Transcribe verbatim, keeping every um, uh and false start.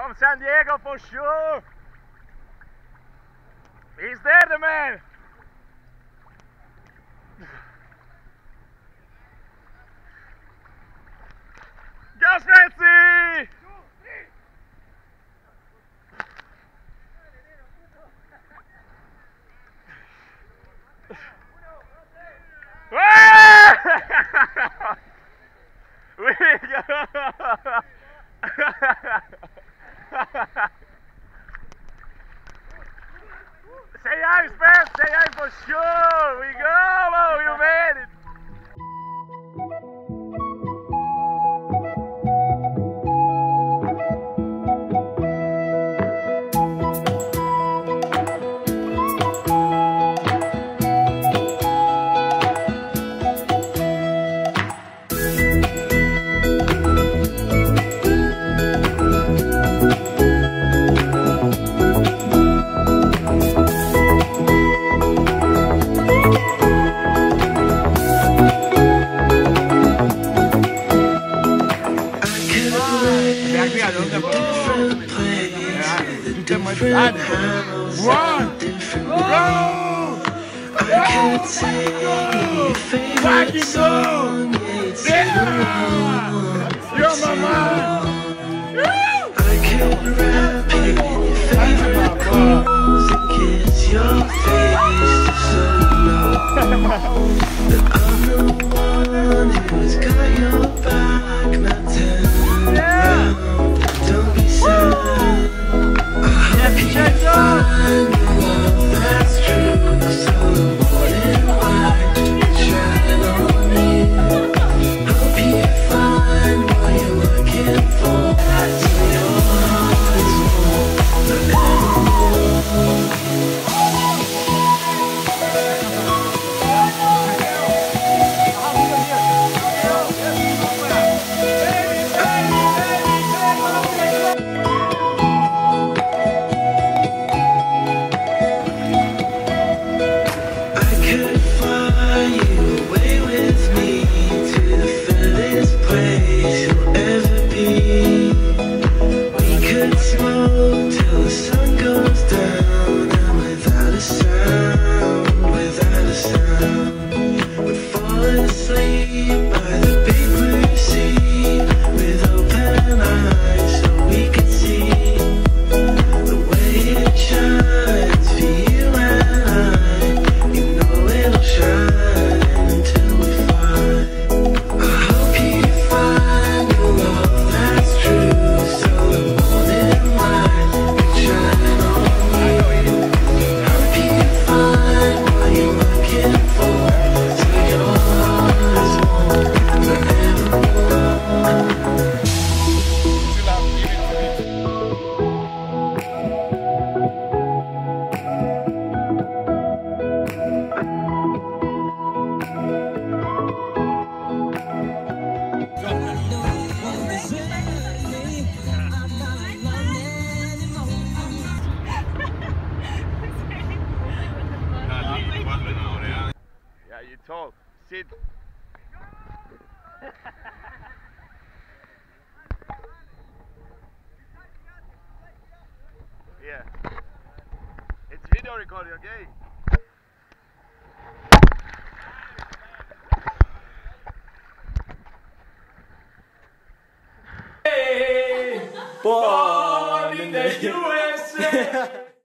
from San Diego for sure. He's there, the man. Go, Spency! We go! Say hi, Spence! Say hi for sure! We go! Oh, you made it! One, go! I could take your favorite song, it's yeah! You're my man! I could rap in your favorite clothes and kiss your face just so you know that I'm the one who's got your back, not turn around. Don't be sad. Check find love that's true, so the morning light shine on me. Hope you find what you're looking for, so your heart is warm forevermore. Yeah, you told. Sit. Yeah. It's video recording, okay? Born in the U S A